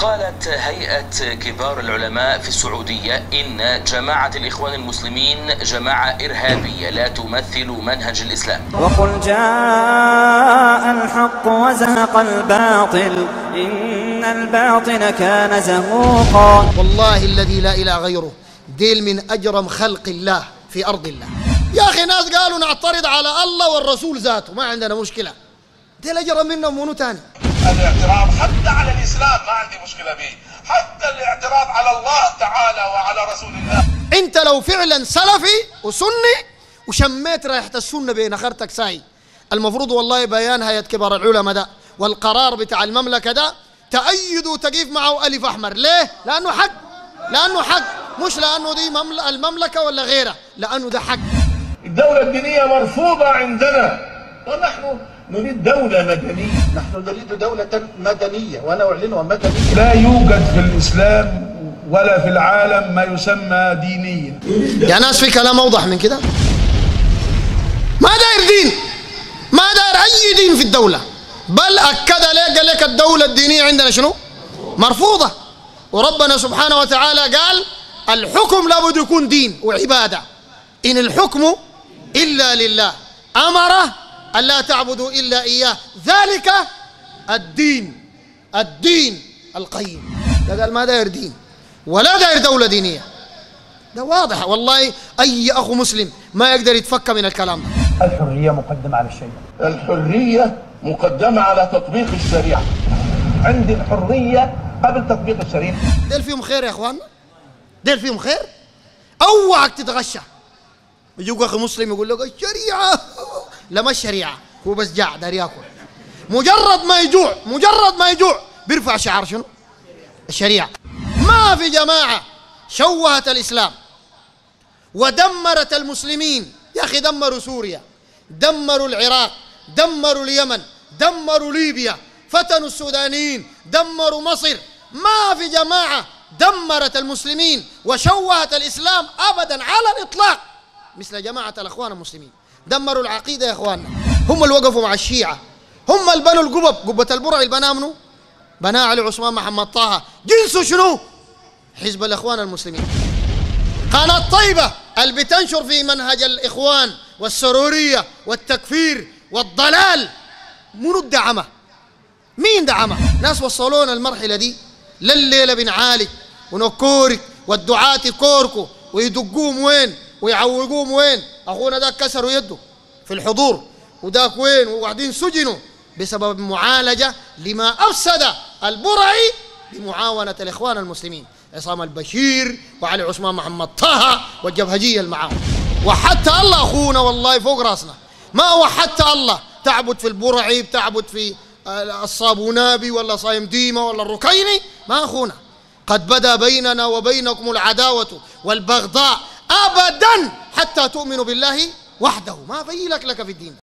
قالت هيئة كبار العلماء في السعودية إن جماعة الإخوان المسلمين جماعة إرهابية لا تمثل منهج الإسلام. وقل جاء الحق وزهق الباطل إن الباطل كان زهوقا. والله الذي لا إله غيره ديل من أجرم خلق الله في أرض الله. يا أخي ناس قالوا نعترض على الله والرسول ذاته، ما عندنا مشكلة، ديل أجرم منهم منو تاني. الاعتراض حتى على الإسلام ما عندي مشكلة به، حتى الاعتراض على الله تعالى وعلى رسول الله. أنت لو فعلا سلفي وسني وشميت ريحة السنة بين خرتك ساي، المفروض والله بيان هيئة كبار العلماء ده والقرار بتاع المملكة ده تأيد وتقيف معه ألف أحمر. ليه؟ لأنه حق، لأنه حق، مش لأنه دي المملكة ولا غيرها، لأنه ده حق. الدولة الدينية مرفوضة عندنا، ونحن نريد دولة مدنية. نحن نريد دولة مدنية وأنا أعلنها مدنية. لا يوجد في الإسلام ولا في العالم ما يسمى دينيا. يا ناس في كلام أوضح من كده؟ ما داير دين، ما داير أي دين في الدولة، بل أكد لك قال لك الدولة الدينية عندنا شنو؟ مرفوضة. وربنا سبحانه وتعالى قال الحكم لابد يكون دين وعبادة، إن الحكم إلا لله أمره ألا تعبدوا إلا إياه ذلك الدين القيم. ده قال ما داير دين ولا داير دولة دينية، ده واضح. والله أي أخو مسلم ما يقدر يتفك من الكلام ده. الحرية مقدمة على الشيء. الحرية مقدمة على تطبيق الشريعة. عندي الحرية قبل تطبيق الشريعة. ديل فيهم خير يا إخواننا، ديل فيهم خير. أوعك تتغشى، يجوك أخي مسلم يقول لك الشريعة، لا ما الشريعة، هو بس جاع دار ياكل. مجرد ما يجوع بيرفع شعار شنو؟ الشريعة. ما في جماعة شوهت الإسلام ودمرت المسلمين. يا أخي دمروا سوريا، دمروا العراق، دمروا اليمن، دمروا ليبيا، فتنوا السودانيين، دمروا مصر. ما في جماعة دمرت المسلمين وشوهت الإسلام أبدا على الإطلاق مثل جماعة الأخوان المسلمين. دمروا العقيدة يا إخواننا، هم اللي وقفوا مع الشيعة، هم اللي بنوا القبب، قبة البرع اللي بناها منو؟ بناها علي عثمان محمد طه، جنسوا شنو؟ حزب الإخوان المسلمين. قناة طيبة اللي بتنشر في منهج الإخوان والسرورية والتكفير والضلال، منو الدعمة؟ مين دعمه؟ ناس وصلونا المرحلة دي لليلة بنعالج ونكورك والدعاة يكوركوا ويدقوهم وين ويعوقوهم وين. أخونا ده كسروا يده في الحضور، وداك وين وقاعدين سجنوا بسبب معالجة لما أفسد البرعي بمعاونة الإخوان المسلمين، عصام البشير وعلي عثمان محمد طه والجبهجية المعاون. وحتى الله أخونا والله فوق راسنا، ما وحتى الله تعبد في البرعي، بتعبد في الصابونابي ولا صايم ديمة ولا الركيني، ما أخونا. قد بدا بيننا وبينكم العداوة والبغضاء أبدا حتى تؤمنوا بالله وحده، ما في لك في الدين.